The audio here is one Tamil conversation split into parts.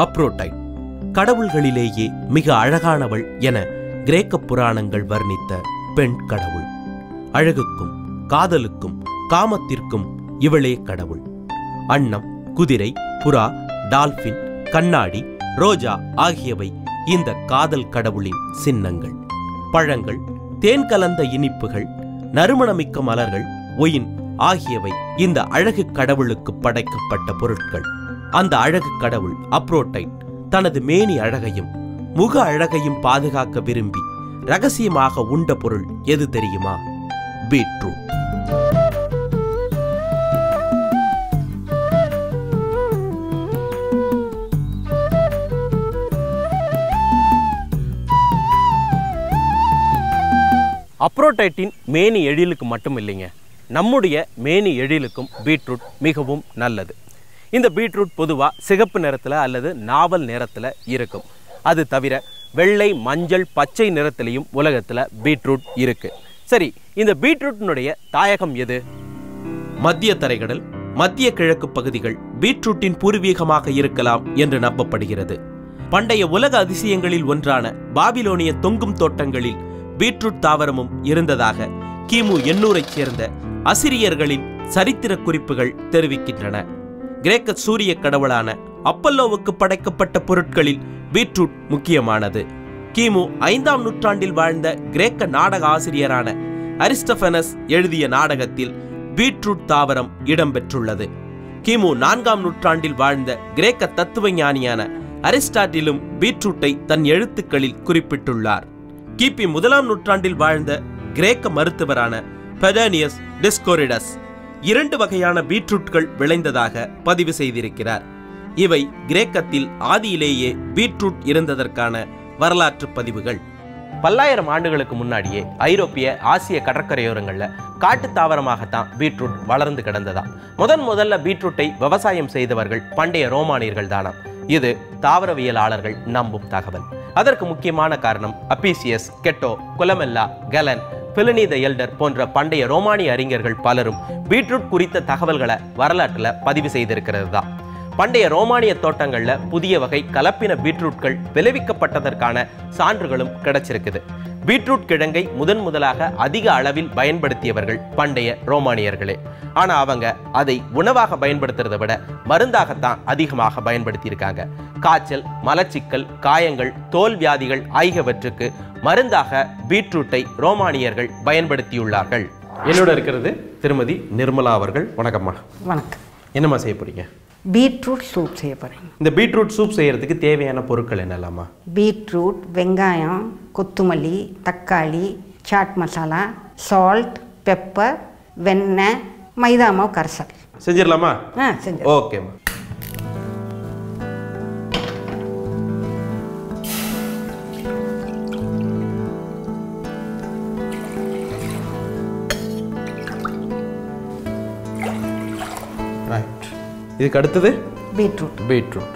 அப்ரோடைட் கடவுள்களிலேயே மிக அழகானவள் என கிரேக்க புராணங்கள் வர்ணித்த பெண் கடவுள். அழகுக்கும் காதலுக்கும் காமத்திற்கும் இவளே கடவுள். அன்னம், குதிரை, புறா, டால்பின், கண்ணாடி, ரோஜா ஆகியவை இந்த காதல் கடவுளின் சின்னங்கள். பழங்கள், தேன் கலந்த இனிப்புகள், நறுமணமிக்க மலர்கள், ஒயின் ஆகியவை இந்த அழகு கடவுளுக்கு படைக்கப்பட்ட பொருட்கள். அந்த அழகு கடவுள் அப்ரோடைட் தனது மேனி அழகையும் முக அழகையும் பாதுகாக்க விரும்பி ரகசியமாக உண்ட பொருள் எது தெரியுமா? பீட்ரூட். அப்ரோடைட்டின் மேனி எழிலுக்கு மட்டும் இல்லைங்க, நம்முடைய மேனி எழிலுக்கும் பீட்ரூட் மிகவும் நல்லது. இந்த பீட்ரூட் பொதுவாக சிகப்பு நிறத்தில் அல்லது நாவல் நிறத்தில் இருக்கும். அது தவிர வெள்ளை, மஞ்சள், பச்சை நிறத்திலையும் உலகத்தில் பீட்ரூட் இருக்கு. சரி, இந்த பீட்ரூட்டினுடைய தாயகம் எது? மத்திய தரைக்கடல், மத்திய கிழக்கு பகுதிகள் பீட்ரூட்டின் பூர்வீகமாக இருக்கலாம் என்று நம்பப்படுகிறது. பண்டைய உலக அதிசயங்களில் ஒன்றான பாபிலோனிய தொங்கும் தோட்டங்களில் பீட்ரூட் தாவரமும் இருந்ததாக கிமு 800ஐ சேர்ந்த அசிரியர்களின் சரித்திர குறிப்புகள் தெரிவிக்கின்றன. கிரேக்க சூரிய கடவுளான அப்பல்லோவுக்கு படைக்கப்பட்ட பொருட்களில் பீட்ரூட் முக்கியமானது. கிமு 5ஆம் நூற்றாண்டில் வாழ்ந்த கிரேக்க நாடக ஆசிரியரான அரிஸ்டோபனஸ் எழுதிய நாடகத்தில் பீட்ரூட் தாவரம் இடம்பெற்றுள்ளது. கிமு 4ஆம் நூற்றாண்டில் வாழ்ந்த கிரேக்க தத்துவ ஞானியான அரிஸ்டாட்டிலும் பீட்ரூட்டை தன் எழுத்துக்களில் குறிப்பிட்டுள்ளார். கிபி 1ஆம் நூற்றாண்டில் வாழ்ந்த கிரேக்க மருத்துவரான பெடனியஸ் டிஸ்கோரிடஸ் 2 வகையான பீட்ரூட்கள் விளைந்ததாக பதிவு செய்திருக்கிறார். இவை கிரேக்கத்தில் ஆதியிலேயே பீட்ரூட் இருந்ததற்கான வரலாற்று பதிவுகள். பல்லாயிரம் ஆண்டுகளுக்கு முன்னாடியே ஐரோப்பிய, ஆசிய கடற்கரையோரங்களில் காட்டு தாவரமாகத்தான் பீட்ரூட் வளர்ந்து கிடந்ததா. முதல்ல பீட்ரூட்டை விவசாயம் செய்தவர்கள் பண்டைய ரோமானியர்கள் தானாம். இது தாவரவியலாளர்கள் நம்பும் தகவல். அதற்கு முக்கியமான காரணம் அப்பீசியஸ், கெட்டோ, குலமெல்லா, கலன், பிலினி தி எல்டர் போன்ற பண்டைய ரோமானிய அறிஞர்கள் பலரும் பீட்ரூட் குறித்த தகவல்களை வரலாற்றில் பதிவு செய்திருக்கிறது தான். பண்டைய ரோமானிய தோட்டங்களில் புதிய வகை கலப்பின பீட்ரூட்கள் விளைவிக்கப்பட்டதற்கான சான்றுகளும் கிடைச்சிருக்குது. பீட்ரூட் கிழங்கை முதலாக அதிக அளவில் பயன்படுத்தியவர்கள் பண்டைய ரோமானியர்களே. ஆனால் அவங்க அதை உணவாக பயன்படுத்துறதை விட மருந்தாகத்தான் அதிகமாக பயன்படுத்தியிருக்காங்க. காய்ச்சல், மலச்சிக்கல், காயங்கள், தோல் வியாதிகள் ஆகியவற்றுக்கு மருந்தாக பீட்ரூட்டை ரோமானியர்கள் பயன்படுத்தியுள்ளார்கள். என்னோட இருக்கிறது திருமதி நிர்மலா அவர்கள். வணக்கம்மா. வணக்கம். என்னம்மா செய்ய போறீங்க? பீட்ரூட் சூப் செய்ய போகிறேன். இந்த பீட்ரூட் சூப் செய்யறதுக்கு தேவையான பொருட்கள் என்னலாமா? பீட்ரூட், வெங்காயம், கொத்தமல்லி, தக்காளி, சாட் மசாலா, சால்ட், பெப்பர், வெண்ணெய், மைதா மாவு, கரைசல். செஞ்சிடலாமா? செஞ்சு. ஓகேம்மா. இதுக்கு அடுத்தது பீட்ரூட்.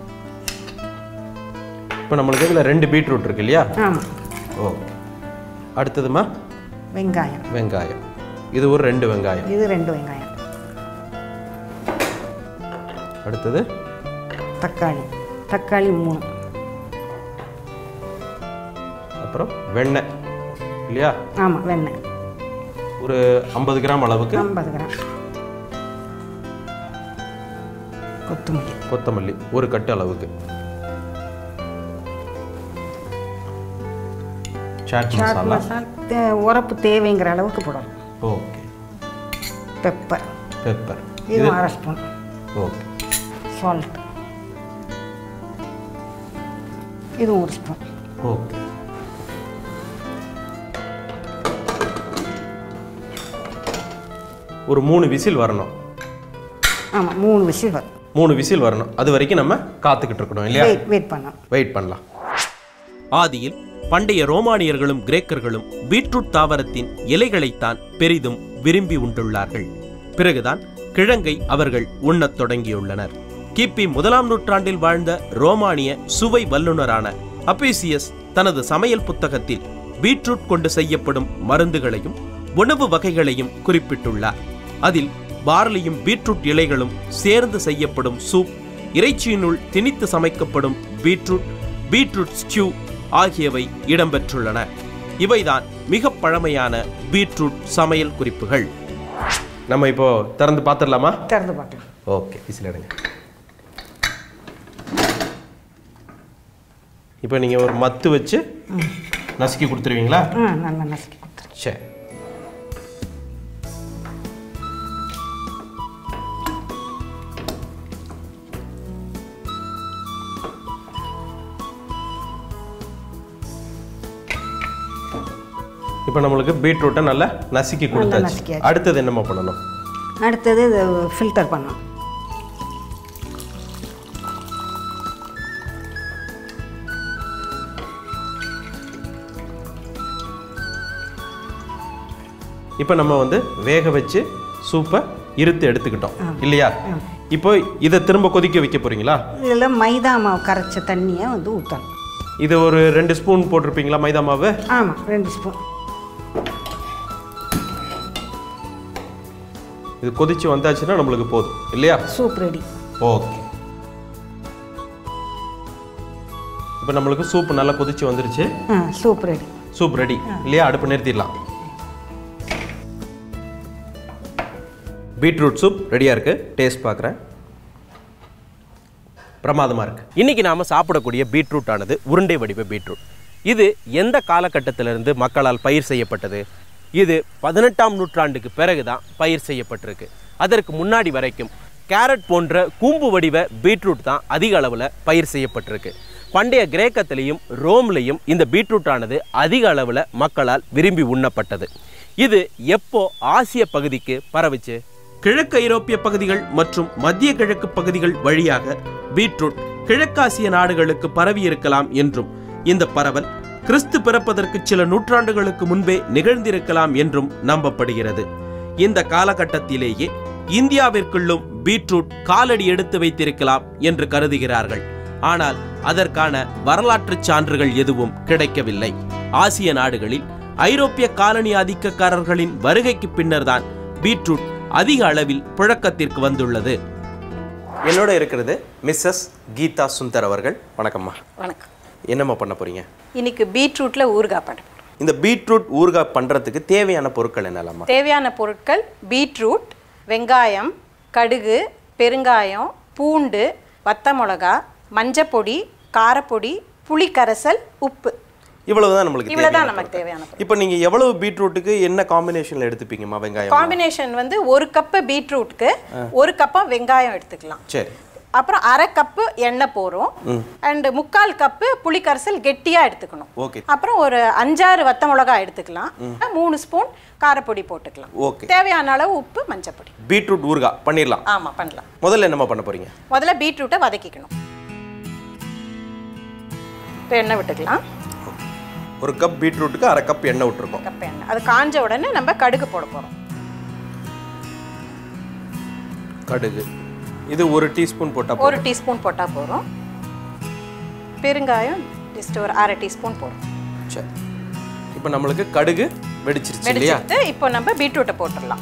இப்போ நம்மளுக்கு இதில் 2 பீட்ரூட் இருக்கு இல்லையா? ஆமாம். ஓகே. அடுத்ததுமா வெங்காயம். இது ஒரு 2 வெங்காயம். இது 2 வெங்காயம். அடுத்தது தக்காளி 3. அப்புறம் வெண்ணெய் இல்லையா? ஆமாம், வெண்ணெய் ஒரு 50 கிராம் அளவுக்கு. 50 கிராம். கொத்தமல்லி ஒரு கட்டு அளவுக்கு. சாட் மசாலா உரப்பு தேவைங்கிற அளவுக்கு போடணும். ஓகே. பெப்பர் இது 1/2 ஸ்பூன். ஓகே. சால்ட் இது 1 ஸ்பூன். ஓகே. ஒரு 3 விசில் வரணும். ஆமாம், 3 விசில் வரும். 3 விசில் வரணும். அது வரைக்கும் நம்ம காத்துக்கிட்டு இருக்கணும் இல்லையா? வெயிட் பண்ணலாம். ஆதியில் பண்டைய ரோமானியர்களும் கிரேக்கர்களும் பீட்ரூட் தாவரத்தின் இலைகளைத்தான் பெரிதும் விரும்பி உண்டுள்ளார்கள். பிறகுதான் கிழங்கை அவர்கள் உண்ணத் தொடங்கியுள்ளனர். கிபி 1ஆம் நூற்றாண்டில் வாழ்ந்த ரோமானிய சுவை வல்லுநரான அப்பீசியஸ் தனது சமையல் புத்தகத்தில் பீட்ரூட் கொண்டு செய்யப்படும் மருந்துகளையும் உணவு வகைகளையும் குறிப்பிட்டுள்ளார். அதில் பார்லியும் பீட்ரூட் இலைகளும் சேர்ந்து செய்யப்படும் சூப் இறைச்சியினுள் திணித்து சமைக்கப்படும் பீட்ரூட், பீட்ரூட் ஸ்டியூ ஆகியவை இடம்பெற்றுள்ளன. இவைதான் மிக பழமையான பீட்ரூட் சமையல் குறிப்புகள். நம்ம இப்போ திறந்து பார்த்துடலாமா? திறந்து பார்க்கலாம். ஓகே, விசில் எடுங்க. இப்போ நீங்கள் ஒரு மத்து வச்சு நசுக்கி கொடுத்துருவீங்களா? நல்லா நசுக்கி கொடுத்துருங்க. சரி. இப்போ நம்மளுக்கு பீட்ரூட்டை நல்லா நசுக்கி கொடுத்தாச்சு. அடுத்தது என்னமா பண்ணணும்? அடுத்தது இது ஃபில்டர் பண்ணணும். இப்போ நம்ம வந்து வேக வச்சு சூப்பை இருத்து எடுத்துக்கிட்டோம் இல்லையா? இப்போ இதை திரும்ப கொதிக்க வைக்க போறீங்களா? இதில் மைதா மாவு கரைச்ச தண்ணியை வந்து ஊற்றணும். இது ஒரு 2 ஸ்பூன் போட்டிருப்பீங்களா மைதா மாவு? ஆமாம், 2 ஸ்பூன். இது கொதிச்சு வந்தாச்சுன்னா நம்மளுக்கு போதும் இல்லையா? Soup ready. ஓகே. இப்போ நம்மளுக்கு சூப் நல்லா கொதிச்சு வந்துருச்சு. Soup ready. சூப் ரெடி இல்லையா? அடுப்பு நிறுத்திடலாம். பீட்ரூட் சூப் ரெடியாக இருக்கு. டேஸ்ட் பார்க்குறேன். பிரமாதமாக இருக்கு. இன்னைக்கு நாம சாப்பிடக்கூடிய பீட்ரூட் ஆனது உருண்டை வடிவ பீட்ரூட். இது எந்த காலகட்டத்திலிருந்து மக்களால் பயிர் செய்யப்பட்டது? இது 18ஆம் நூற்றாண்டுக்கு பிறகுதான் பயிர் செய்யப்பட்டிருக்கு. அதற்கு முன்னாடி வரைக்கும் கேரட் போன்ற கூம்பு வடிவ பீட்ரூட் தான் அதிக அளவில் பயிர் செய்யப்பட்டிருக்கு. பண்டைய கிரேக்கத்திலையும் ரோம்லையும் இந்த பீட்ரூட் ஆனது அதிக அளவில் மக்களால் விரும்பி உண்ணப்பட்டது. இது எப்போ ஆசிய பகுதிக்கு பரவுச்சு? கிழக்கு ஐரோப்பிய பகுதிகள் மற்றும் மத்திய கிழக்கு பகுதிகள் வழியாக பீட்ரூட் கிழக்காசிய நாடுகளுக்கு பரவி இருக்கலாம் என்றும், இந்த பரவல் கிறிஸ்து பிறப்பதற்கு சில நூற்றாண்டுகளுக்கு முன்பே நிகழ்ந்திருக்கலாம் என்றும் நம்பப்படுகிறது. இந்த காலகட்டத்திலேயே இந்தியாவிற்குள்ளும் பீட்ரூட் காலடி எடுத்து வைத்திருக்கலாம் என்று கருதுகிறார்கள். ஆனால் அதற்கான வரலாற்று சான்றுகள் எதுவும் கிடைக்கவில்லை. ஆசிய நாடுகளில் ஐரோப்பிய காலனி ஆதிக்கக்காரர்களின் வருகைக்கு பின்னர்தான் பீட்ரூட் அதிக அளவில் புழக்கத்திற்கு வந்துள்ளது. என்னோட இருக்கிறது மிஸ்ஸஸ் கீதா சுந்தர் அவர்கள். வணக்கம்மா. வணக்கம். என்னம்மா பண்ண போறீங்க? இன்னைக்கு பீட்ரூட்ல ஊறுகாய் பண்ண போறோம். இந்த பீட்ரூட் ஊறுகாய் பண்றதுக்கு தேவையான பொருட்கள் என்னலாமா? தேவையான பொருட்கள் பீட்ரூட், வெங்காயம், கடுகு, பெருங்காயம், பூண்டு, வத்த மிளகா, மஞ்சப்பொடி, காரப்பொடி, புளிக்கரைசல், உப்பு. இவ்வளவுதான் நமக்கு தேவையான. இப்போ நீங்க எவ்வளவு பீட்ரூட்டுக்கு என்ன காம்பினேஷன்ல எடுத்துப்பீங்கம்மா? வெங்காயம் காம்பினேஷன் வந்து 1 கப் பீட்ரூட்க்கு 1 கப் வெங்காயம் எடுத்துக்கலாம். சரி. அப்புறம் 1/2 கப் எண்ணெய் போறோம். அண்ட் 3/4 கப் புளிக்கரைசல் கெட்டியா எடுத்துக்கணும். ஓகே. அப்புறம் ஒரு 5-6 வத்த மிளகாய் எடுத்துக்கலாம். 3 ஸ்பூன் காரப்பொடி போட்டுக்கலாம். ஓகே. தேவையான அளவு உப்பு, மஞ்சப்பொடி. பீட்ரூட் ஊறுகாய் பண்ணிடலாம். ஆமா, பண்ணலாம். முதல்ல என்னம்மா பண்ண போறீங்க? முதல்ல பீட்ரூட்டை வதக்கிக்கணும். இப்போ எண்ணெய் விட்டுக்கலாம். 1 கப் பீட்ரூட்டுக்கு 1/2 கப் எண்ணெய் விட்டுருக்கோம். கப் எண்ணெய். அது காஞ்ச உடனே நம்ம கடுகு போட போறோம். கடுகு இது 1 டீஸ்பூன் போட்டா போதும். 1 டீஸ்பூன் போட்டா போறோம். பெருங்காயம் ஜஸ்ட் ஒரு 1/2 டீஸ்பூன் போறோம். சரி. இப்போ நமக்கு கடுகு வெடிச்சிருச்சு இல்லையா? இப்போ நம்ம பீட்ரூட்டை போட்டுடலாம்.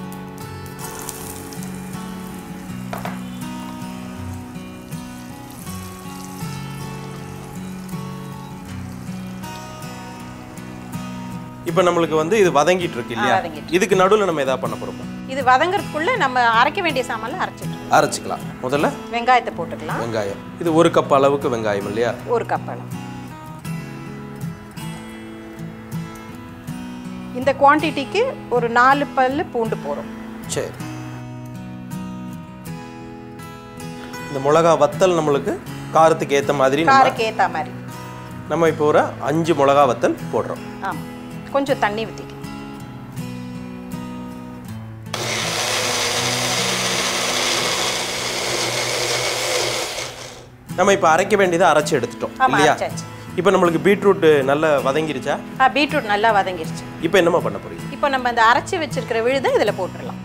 இப்போ நமக்கு வந்து இது வதங்கிட்டு இருக்கு இல்லையா? இதுக்கு நடுவுல நம்ம ஏதாவது பண்ண போறோம்? இது வதங்கறதுக்குள்ள நம்ம அரைக்க வேண்டிய சாமான்ல அரைச்சிக்கலாம். முதல்ல வெங்காயத்தை போட்டுக்கலாம். வெங்காயம் இது 1 கப் அளவுக்கு வெங்காயம் இல்லையா? 1 கப் அளவு. இந்த குவாண்டிட்டிக்கு ஒரு 4 பல்லு பூண்டு போறோம். சரி. இந்த மிளகா வத்தல் நமக்கு காரத்துக்கு ஏத்த மாதிரி நம்ம இப்போ ஒரு 5 மிளகா வத்தல் போடுறோம். ஆமா. கொஞ்சம் தண்ணி ஊத்திக்க. நம்ம இப்போ அரைக்க வேண்டியதை அரைச்சு எடுத்துட்டோம் இல்லையா? இப்போ நமக்கு பீட்ரூட் நல்லா வதங்கிருச்சா? பீட்ரூட் நல்லா வதங்கிருச்சு. இப்போ என்னமா பண்ண போறீங்க? இப்போ நம்ம இந்த அரைச்சு வச்சிருக்கிற விழுதை இதுல போட்டுறலாம்.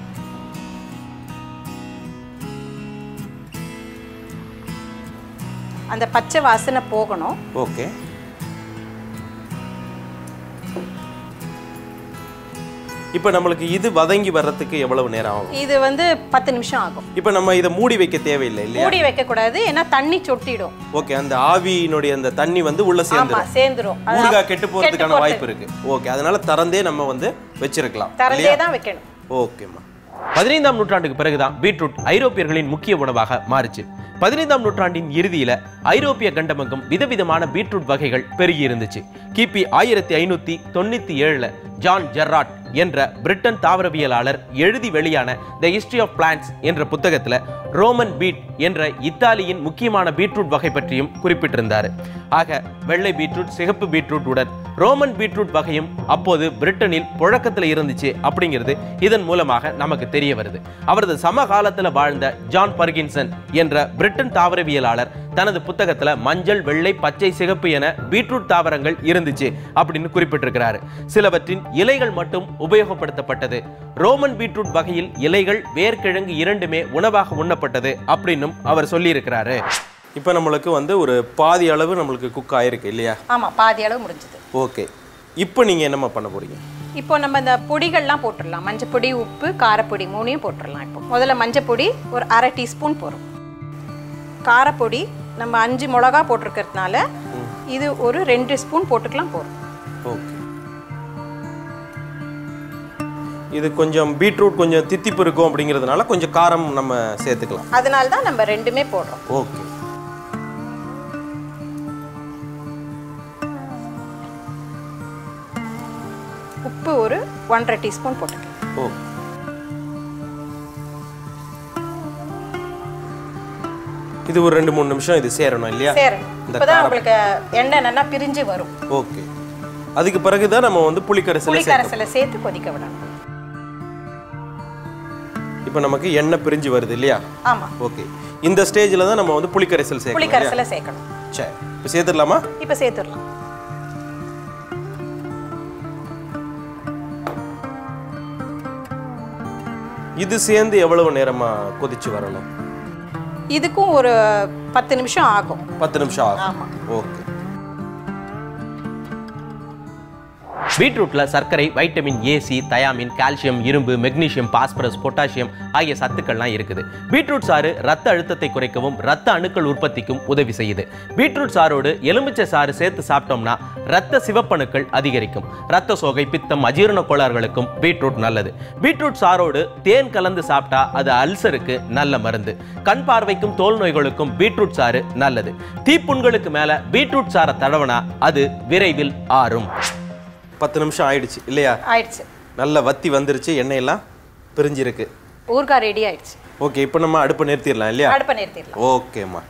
அந்த பச்சை வாசனை போகணும். ஓகே. இப்போ நம்மளுக்கு இது வதங்கி வர்றதுக்கு எவ்வளவு நேரம் ஆகும்? இது வந்து 10 நிமிஷம் ஆகும். இப்போ நம்ம இதை மூடி வைக்க தேவையில்லை இல்லையா? மூடி வைக்க கூடாது, ஏன்னா தண்ணி சொட்டிடும். ஓகே, அந்த ஆவியினுடைய அந்த தண்ணி வந்து உள்ள சேர்ந்துரும். ஊறுகாய் கெட்டு போறதுக்கான வாய்ப்பு இருக்கு. ஓகே, அதனால திறந்தே நம்ம வந்து வச்சிருக்கலாம். திறந்தே தான் வைக்கணும். ஓகேம்மா. 15ஆம் நூற்றாண்டுக்கு பிறகுதான் பீட்ரூட் ஐரோப்பியர்களின் முக்கிய உணவாக மாறுச்சு. 15ஆம் நூற்றாண்டின் இறுதியில ஐரோப்பிய கண்டமெங்கும் விதவிதமான பீட்ரூட் வகைகள் பெருகி இருந்துச்சு. கிபி 1597ல ஜான் ஜெர்ராட் என்ற பிரிட்டன் தாவரவியலாளர் எழுதி வெளியான தி ஹிஸ்டரி ஆஃப் பிளான்ட்ஸ் என்ற புத்தகத்துல ரோமன் பீட் என்ற இத்தாலியின் முக்கியமான பீட்ரூட் வகை பற்றியும் குறிப்பிட்டிருந்தார். ஆக வெள்ளை பீட்ரூட், சிகப்பு பீட்ரூட் உடன் ரோமன் பீட்ரூட் வகையும் அப்போது பிரிட்டனில் புழக்கத்தில் இருந்துச்சு அப்படிங்கிறது இதன் மூலமாக நமக்கு தெரிய வருது. அவரது சமகாலத்தில் வாழ்ந்த ஜான் பர்கின்சன் என்ற பிரிட்டன் தாவரவியலாளர் தனது புத்தகத்துல மஞ்சள், வெள்ளை, பச்சை, சிகப்பு என பீட்ரூட் தாவரங்கள் இருந்துச்சு அப்படின்னு குறிப்பிட்டிருக்கிறாரு. சிலவற்றின் இலைகள் மட்டும் உபயோகப்படுத்தப்பட்டது. ரோமன் பீட்ரூட் வகையில் இலைகள், வேர்க்கிழங்கு இரண்டுமே உணவாக உண்ணப்பட்டது அப்படின்னும் அவர் சொல்லி இருக்கிறாரு. இப்போ நம்மளுக்கு வந்து ஒரு பாதி அளவு நம்மளுக்கு குக் ஆயிருக்கு இல்லையா? ஆமா, பாதி அளவு முடிஞ்சது. ஓகே, இப்போ நீங்க என்னமா பண்ண போறீங்க? இப்போ நம்ம இந்த பொடிகள்லாம் போட்டுடலாம். மஞ்சப்பொடி, உப்பு, காரப்பொடி மூணையும் போட்டுடலாம். இப்போ முதல்ல மஞ்சப்பொடி ஒரு 1/2 டீஸ்பூன் போடும். காரப்பொடி நம்ம 5 மிளகா போட்டிருக்கிறதுனால இது ஒரு 2 ஸ்பூன் போட்டுக்கலாம் போதும். ஓகே, இது கொஞ்சம் பீட்ரூட் கொஞ்சம் தித்திப்பு இருக்கும் அப்படிங்கிறதுனால கொஞ்சம் காரம் நம்ம சேர்த்துக்கலாம். அதனால தான் நம்ம ரெண்டுமே போடுறோம். ஓகே, உப்பு ஒரு 1/2 டீஸ்பூன் போட்டுக்கலாம். ஓ, இது ஒரு 2-3 நிமிஷம் இது சேரணும் இல்லையா? சேரணும். இப்பதான் உங்களுக்கு எண்ணெய் நல்லா பிரிஞ்சு வரும். ஓகே, அதுக்கு பிறகுதான் நம்ம வந்து புளிக்கரைசலை சேர்த்து கொதிக்க விடணும். இப்போ நமக்கு எண்ணெய் பிரிஞ்சு வருது இல்லையா? ஆமா. ஓகே, இந்த ஸ்டேஜ்ல தான் நம்ம வந்து புளிக்கரைசல் சேர்க்கணும். சரி, இப்போ சேர்த்துடலாமா? இப்போ சேர்த்துடலாம். இது சேர்ந்து எவ்வளவு நேரமா கொதிச்சு வரணும்? இதுக்கும் ஒரு 10 நிமிஷம் ஆகும். 10 நிமிஷம் ஆகும். ஆமா. ஓகே. பீட்ரூட்ல சர்க்கரை, vitamin A, C, thiamine, calcium, இரும்பு, மெக்னீசியம், பாஸ்பரஸ், பொட்டாசியம் ஆகிய சத்துக்கள்லாம் இருக்குது. பீட்ரூட் சாறு ரத்த அழுத்தத்தை குறைக்கவும் ரத்த அணுக்கள் உற்பத்திக்கும் உதவி செய்யுது. பீட்ரூட் சாரோடு எலுமிச்சை சாறு சேர்த்து சாப்பிட்டோம்னா ரத்த சிவப்பணுக்கள் அதிகரிக்கும். ரத்த சோகை, பித்தம், அஜீரண கோளாறுகளுக்கும் பீட்ரூட் நல்லது. பீட்ரூட் சாரோடு தேன் கலந்து சாப்பிட்டா அது அல்சருக்கு நல்ல மருந்து. கண் பார்வைக்கும் தோல் நோய்களுக்கும் பீட்ரூட் சாறு நல்லது. தீப்புண்களுக்கு மேல பீட்ரூட் சாறை தடவனா அது விரைவில் ஆறும். 10 நிமிஷம் ஆயிடுச்சு இல்லையா? ஆயிடுச்சு. நல்ல வத்தி வந்துருச்சு, எண்ணெயெல்லாம் பிரிஞ்சிருக்கு. ஊறுகாய் ரெடி ஆயிடுச்சு. ஓகே, இப்போ நம்ம அடுப்பை நிறுத்திடலாம் இல்லையா? அடுப்பை நிறுத்திடலாம். ஓகேம்மா.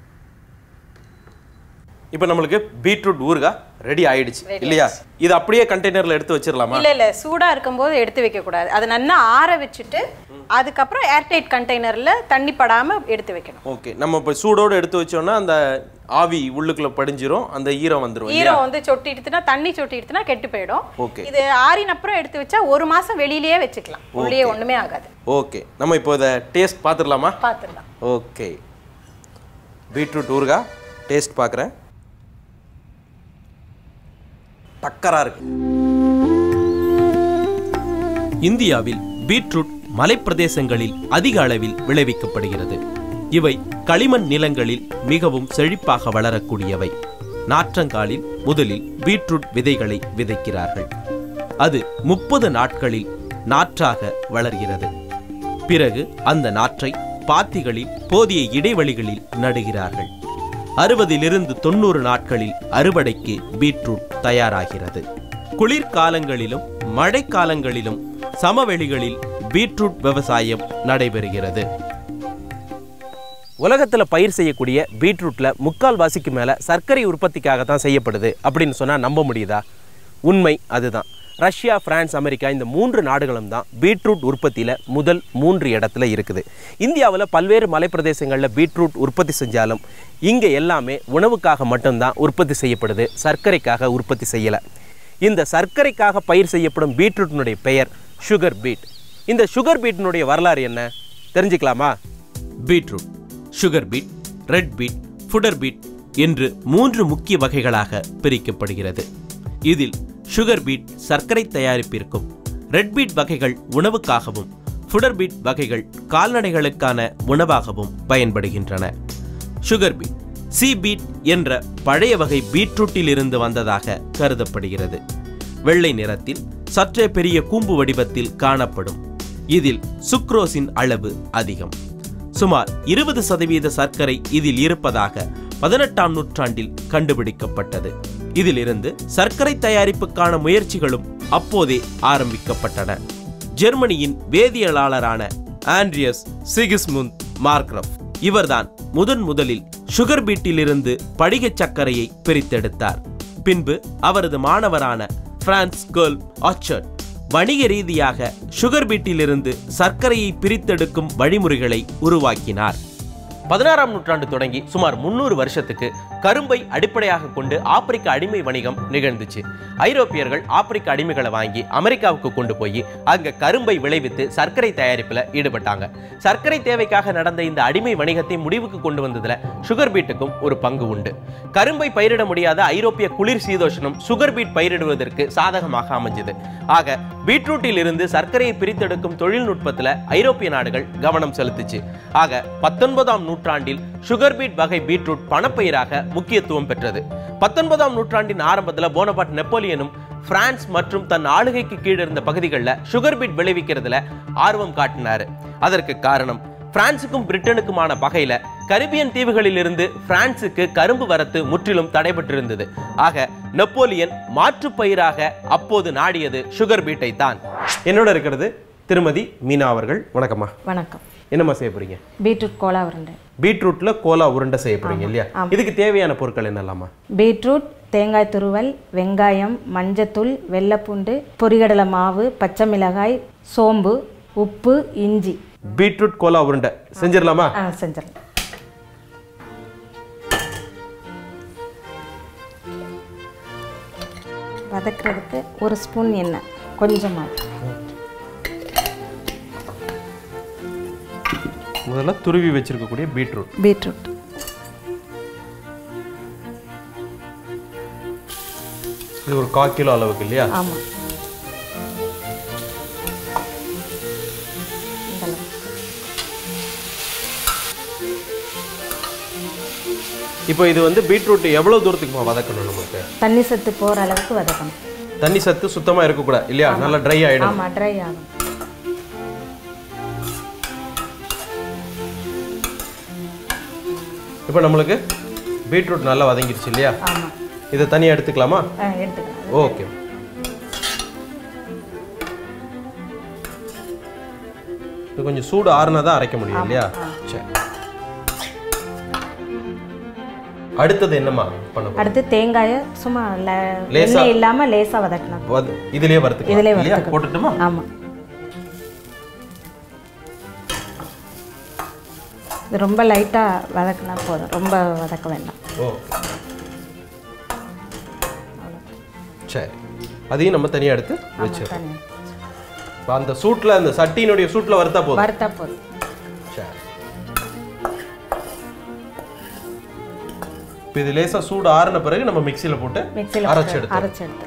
இப்போ நம்மளுக்கு பீட்ரூட் ஊறுகாய் ரெடி ஆயிடுச்சு இல்லையா? இது அப்படியே கண்டெய்னர்ல எடுத்து வச்சிரலாமா? இல்ல, சூடா இருக்கும்போது எடுத்து வைக்க கூடாது. அது நல்லா ஆற வச்சுட்டு அதுக்கப்புறம் ஏர்டைட் கண்டெய்னர்ல தண்ணி படாம எடுத்து வைக்கணும். ஓகே, நம்ம இப்போ சூடோடு எடுத்து வச்சோம்னா அந்த ஆவி உள்ளுக்குள்ள படிஞ்சிரும், அந்த ஈரம் வந்துரும். ஈரம் வந்து சொட்டிடுச்சுனா, தண்ணி சொட்டிடுச்சுனா கெட்டு போயிடும். ஓகே, இது ஆறின அப்புறம் எடுத்து வச்சா 1 மாசம் வெளியிலேயே வச்சுக்கலாம். உள்ளே ஒண்ணுமே ஆகாது. ஓகே, நம்ம இப்போ இத டேஸ்ட் பாத்துறலாமா? பாத்துறலாம். ஓகே, பீட்ரூட் ஊறுகாய் டேஸ்ட் பார்க்குறேன். டக்கரா இருக்கு. இந்தியாவில் பீட்ரூட் மலைப்பிரதேசங்களில் அதிக அளவில் விளைவிக்கப்படுகிறது. இவை களிமண் நிலங்களில் மிகவும் செழிப்பாக வளரக்கூடியவை. நாற்றங்காலில் முதலில் பீட்ரூட் விதைகளை விதைக்கிறார்கள். அது 30 நாட்களில் நாற்றாக வளர்கிறது. பிறகு அந்த நாற்றை பாத்திகளில் போதிய இடைவெளிகளில் நடுகிறார்கள். 60 to 90 நாட்களில் அறுவடைக்கு பீட்ரூட் தயாராகிறது. குளிர்காலங்களிலும் மழைக்காலங்களிலும் சமவெளிகளில் பீட்ரூட் விவசாயம் நடைபெறுகிறது. உலகத்துல பயிர் செய்யக்கூடிய பீட்ரூட்ல 3/4 மேல சர்க்கரை உற்பத்திக்காக தான் செய்யப்படுது அப்படின்னு சொன்னா நம்ப முடியுதா? உண்மை அதுதான். ரஷ்யா, பிரான்ஸ், அமெரிக்கா இந்த 3 நாடுகளும் தான் பீட்ரூட் உற்பத்தியில் முதல் 3 இடத்துல இருக்குது. இந்தியாவில் பல்வேறு மலைப்பிரதேசங்களில் பீட்ரூட் உற்பத்தி செஞ்சாலும் இங்கே எல்லாமே உணவுக்காக மட்டும்தான் உற்பத்தி செய்யப்படுது, சர்க்கரைக்காக உற்பத்தி செய்யலை. இந்த சர்க்கரைக்காக பயிர் செய்யப்படும் பீட்ரூட்டினுடைய பெயர் சுகர் பீட். இந்த சுகர் பீட்டினுடைய வரலாறு என்ன தெரிஞ்சுக்கலாமா? Beetroot, sugar beet, red beet, fodder beet என்று 3 முக்கிய வகைகளாக பிரிக்கப்படுகிறது. இதில் சுகர் பீட் சர்க்கரை தயாரிப்பிற்கும், ரெட் பீட் வகைகள் உணவுக்காகவும் ஃபுடர் பீட் வகைகள் கால்நடைகளுக்கான உணவாகவும் பயன்படுகின்றன. சுகர் பீட் சி பீட் என்ற பழைய வகை பீட்ரூட்டில் இருந்து வந்ததாக கருதப்படுகிறது. வெள்ளை நிறத்தில் சற்றே பெரிய கூம்பு வடிவத்தில் காணப்படும். இதில் சுக்ரோஸின் அளவு அதிகம். சுமார் 20% சர்க்கரை இதில் இருப்பதாக 18ஆம் நூற்றாண்டில் கண்டுபிடிக்கப்பட்டது. இதிலிருந்து சர்க்கரை தயாரிப்புக்கான முயற்சிகளும் அப்போதே ஆரம்பிக்கப்பட்டன. ஜெர்மனியின் வேதியியலாளரான ஆண்ட்ரியஸ் சிகிஸ்முண்ட் மார்க்ரஃப் இவர்தான் முதலில் சுகர் பீட்டிலிருந்து படிக சர்க்கரையை பிரித்தெடுத்தார். பின்பு அவரது மாணவரான பிரான்ஸ் கேர்ல் ஆர்ச்சர்ட் வணிக ரீதியாக சுகர் பீட்டிலிருந்து சர்க்கரையை பிரித்தெடுக்கும் வழிமுறைகளை உருவாக்கினார். 16ஆம் நூற்றாண்டு தொடங்கி சுமார் 300 வருஷத்துக்கு கரும்பை அடிப்படையாக கொண்டு ஆப்பிரிக்க அடிமை வணிகம் நிகழ்ந்துச்சு. ஐரோப்பியர்கள் ஆப்பிரிக்க அடிமைகளை வாங்கி அமெரிக்காவுக்கு கொண்டு போய் அங்க கரும்பை விளைவித்து சர்க்கரை தயாரிப்புல ஈடுபட்டாங்க. சர்க்கரை தேவைக்காக நடந்த இந்த அடிமை வணிகத்தை முடிவுக்கு கொண்டு வந்ததுல சுகர் பீட்டுக்கும் ஒரு பங்கு உண்டு. கரும்பை பயிரிட முடியாத ஐரோப்பிய குளிர் சீதோஷனம் சுகர் பீட் பயிரிடுவதற்கு சாதகமாக அமைஞ்சது. ஆக பீட்ரூட்டில் இருந்து சர்க்கரையை பிரித்தெடுக்கும் தொழில்நுட்பத்துல ஐரோப்பிய நாடுகள் கவனம் செலுத்துச்சு. ஆக 19ஆம் நூற்றாண்டில் சுகர் பீட் வகை பீட்ரூட் பணப்பயிராக முக்கியத்துவம் பெற்றது. 19ஆம் நூற்றாண்டின் ஆரம்பத்தில் போனபார்ட் நெப்போலியனும் பிரான்ஸ் மற்றும் தன் ஆளுகைக்கு கீழ் இருந்த பகுதிகளில் சுகர் பீட் விளைவிக்கிறதுல ஆர்வம் காட்டினார். அதற்கு காரணம் பிரான்சுக்கும் பிரிட்டனுக்குமான பகையில கரிபியன் தீவுகளில் இருந்து பிரான்சுக்கு கரும்பு வரத்து முற்றிலும் தடைபட்டிருந்தது. ஆக நெப்போலியன் மாற்று பயிராக அப்போது நாடியது சுகர் பீட்டை தான். என்னோட இருக்கிறது திருமதி மீனா அவர்கள். வணக்கம்மா. வணக்கம். என்னம்மா செய்ய போறீங்க? பீட்ரூட் கோலா உருண்டை. பீட்ரூட்ல கோலா உருண்டை செய்ய போறீங்க இல்லையா? இதுக்கு தேவையான பொருட்கள் என்னலாமா? பீட்ரூட், தேங்காய் துருவல், வெங்காயம், மஞ்சத்தூள், வெள்ளைப்பூண்டு, பொரிகடலை மாவு, பச்சை மிளகாய், சோம்பு, உப்பு, இஞ்சி. பீட்ரூட் கோலா உருண்டை செஞ்சிடலாமா? செஞ்சிடலாம். வதக்கிறதுக்கு 1 ஸ்பூன் எண்ணெய், கொஞ்சமாக. முதல்ல துருவி வச்சிருக்கக்கூடிய பீட்ரூட். இது ஒரு 1/4 கிலோ அளவுக்கு இல்லையா? ஆமாம். இப்போ இது வந்து பீட்ரூட் எவ்வளவு தூரத்துக்கு வதக்கணும்? நமக்கு தண்ணி சத்து போற அளவுக்கு வதக்கணும். தண்ணி சத்து சுத்தமா இருக்க கூடாது இல்லையா? நல்லா ட்ரை ஆயிடும். ஆமா, ட்ரை ஆகும். இப்போ நம்மளுக்கு பீட்ரூட் நல்லா வதங்கிடுச்சு இல்லையா? ஆமா. இதை தனியாக எடுத்துக்கலாமா? எடுத்துக்கலாம். ஓகே. இது கொஞ்சம் சூடு ஆறுனா தான் அரைக்க முடியும் இல்லையா? சரி. அடுத்தது என்னமா பண்ண போறோம்? அடுத்து தேங்காயை சும்மா எண்ணெய் இல்லாம லேசா வதக்கணும். இதுலயே வறுத்துக்கலாம் இல்லையா? போட்டுட்டுமா? ஆமா. இது ரொம்ப லைட்டா வதக்கினா போதும், ரொம்ப வதக்க வேண்டாம். ஓகே. சரி, அதையும் நம்ம தனியாக எடுத்து வச்சிடலாம். அந்த சூட்டில், அந்த சட்டியினுடைய சூட்டில் வறுத்தா போதும். சரி. இப்போ இது லேசாக சூடு ஆறின பிறகு நம்ம மிக்சியில் போட்டு அரைச்சு எடுத்து.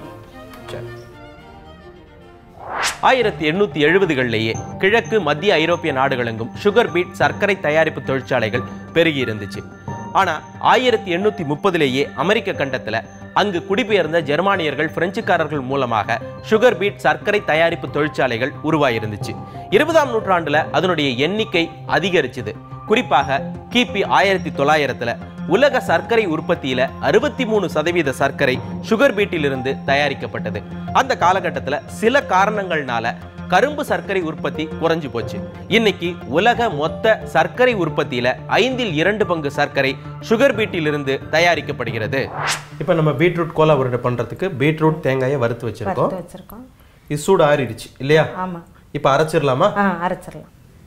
1870களிலேயே கிழக்கு மத்திய ஐரோப்பிய நாடுகளெங்கும் சுகர் பீட் சர்க்கரை தயாரிப்பு தொழிற்சாலைகள் பெருகி இருந்துச்சு. ஆனா 1830லேயே அமெரிக்க கண்டத்துல அங்கு குடிபெயர்ந்த ஜெர்மானியர்கள் பிரெஞ்சுக்காரர்கள் மூலமாக சுகர் பீட் சர்க்கரை தயாரிப்பு தொழிற்சாலைகள் உருவாயிருந்துச்சு. 20ஆம் நூற்றாண்டுல அதனுடைய எண்ணிக்கை அதிகரிச்சுது. குறிப்பாக கிபி 1900ல உலக சர்க்கரை உற்பத்தியில 63% சர்க்கரை சுகர் பீட்டிலிருந்து தயாரிக்கப்பட்டது. அந்த காலகட்டத்தில் சில காரணங்கள்னால கரும்பு சர்க்கரை உற்பத்தி குறைஞ்சு போச்சு. இன்னைக்கு உலக மொத்த சர்க்கரை உற்பத்தியில 5/2 பங்கு சர்க்கரை சுகர் பீட்டிலிருந்து தயாரிக்கப்படுகிறது. இப்போ நம்ம பீட்ரூட் கோலா உருண்டை பண்றதுக்கு பீட்ரூட் தேங்காயை வறுத்து வச்சிருக்கோம். இது சூடு ஆறிடுச்சு இல்லையா? ஆமா. இப்போ அரைச்சிடலாமா? அரைச்சிடலாம்.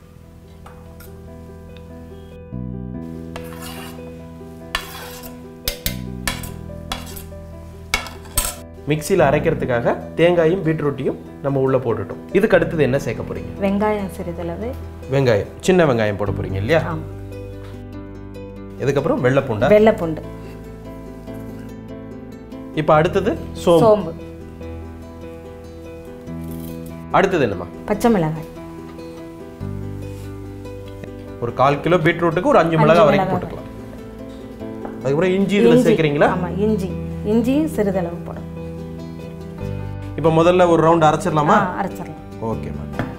மிக்சியில் அரைக்கிறதுக்காக தேங்காயும் பீட்ரூட்டையும் நம்ம உள்ள போட்டுட்டோம். இதுக்கு அடுத்தது என்ன சேர்க்க போறீங்க? வெங்காயம் சிறிதளவு. வெங்காயம், சின்ன வெங்காயம் போட போறீங்க இல்லையா? இதுக்கப்புறம் வெள்ளைப்பூண்டு. இப்போ அடுத்தது சோம்பு. அடுத்தது என்னம்மா? பச்சை மிளகாய். ஒரு 1/4 கிலோ பீட்ரூட்டுக்கு ஒரு 5 மிளகாய் வரைக்கும் போட்டுக்கலாம். அதுக்கப்புறம் இஞ்சி இதில் சேர்க்குறீங்களா? ஆமாம், இஞ்சியும் சிறிதளவு போடும். இப்போ முதல்ல ஒரு ரவுண்ட் அரைச்சிடலாமா? அரைச்சிடலாம். ஓகேம்மா.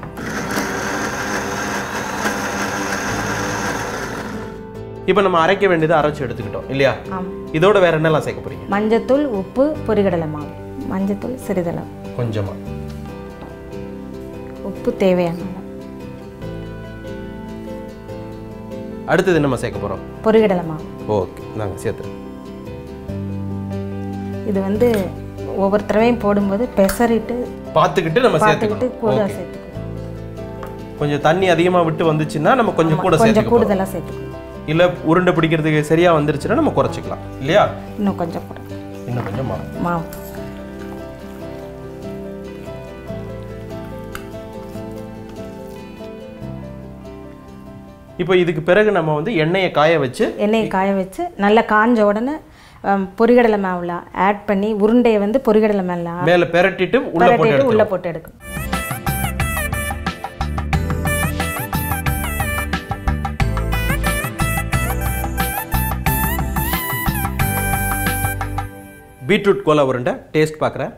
இப்போ நம்ம அரைக்க வேண்டியதை அரைச்சி எடுத்துக்கிட்டோம் இல்லையா? இதோட வேற என்னெல்லாம் சேர்க்க போறீங்க? மஞ்சத்தூள், உப்பு, பொரிகடலை மாவு. மஞ்சத்தூள் சிறிதளவு, கொஞ்சமா. உப்பு தேவையான. அடுத்தது என்ன சேர்க்க போறோம்? பொரிகடலை மாவு. ஓகே, நாங்கள் சேர்த்துறோம். இது வந்து ஒவ்வொரு தடவையும் போடும்போது பெசரிட்டு பார்த்துக்கிட்டு நம்ம சேர்த்துக்கிட்டு கூட சேர்த்துக்கணும். கொஞ்சம் தண்ணி அதிகமாக விட்டு வந்துச்சுன்னா நம்ம கொஞ்சம் கூட கொஞ்சம் கூடுதலாக சேர்த்துக்கணும். இல்லை உருண்டை பிடிக்கிறதுக்கு சரியா வந்துருச்சுன்னா நம்ம குறைச்சிக்கலாம் இல்லையா? இன்னும் கொஞ்சம் கூட, இன்னும் கொஞ்சம் மாவு. இப்போ இதுக்கு பிறகு நம்ம வந்து எண்ணெயை காய வச்சு நல்லா காஞ்ச உடனே பொரிகடலை மாவுல ஆட் பண்ணி உருண்டையை வந்து பொரிகடலை மேலே பெரட்டிட்டு உள்ள போட்டு எடுக்கணும். பீட்ரூட் கோலா உருண்டை டேஸ்ட் பார்க்குறேன்.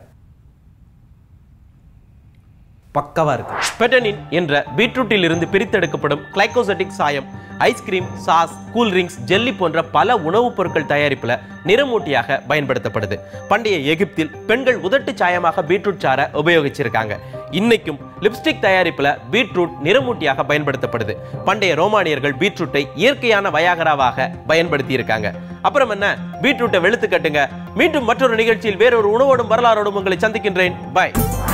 பக்கவா இருக்கு. பெட்டனின் என்ற பீட்ரூட்டில் இருந்து பிரித்தெடுக்கப்படும் கிளைகோசெட்டிக் சாயம் ice cream, sauce, cool drinks, jelly போன்ற பல உணவுப் பொருட்கள் தயாரிப்புல நிறமூட்டியாக பயன்படுத்தப்படுது. பண்டைய எகிப்தில் பெண்கள் உதட்டு சாயமாக பீட்ரூட் சாறை உபயோகிச்சிருக்காங்க. இன்னைக்கும் லிப்ஸ்டிக் தயாரிப்புல பீட்ரூட் நிறமூட்டியாக பயன்படுத்தப்படுது. பண்டைய ரோமானியர்கள் பீட்ரூட்டை இயற்கையான வயாகராவாக பயன்படுத்தி இருக்காங்க. அப்புறம் என்ன, பீட்ரூட்டை வெளுத்து கட்டுங்க. மீண்டும் மற்றொரு நிகழ்ச்சியில் வேறொரு உணவோடும் வரலாறோடும் உங்களை சந்திக்கின்றேன். பை.